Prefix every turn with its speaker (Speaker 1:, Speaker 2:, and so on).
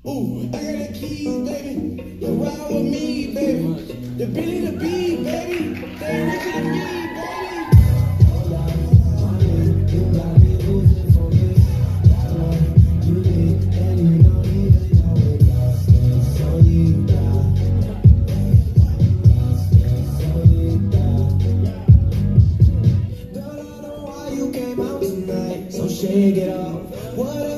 Speaker 1: Ooh, I got the keys, baby. You ride with me, baby. The Billy the Bee, baby. They richer than me, baby. Hold up, you got me losing focus. That one you did, and you don't even know it. Lost in solita. Lost in solita. Girl, I know why you came out tonight, so shake it off. What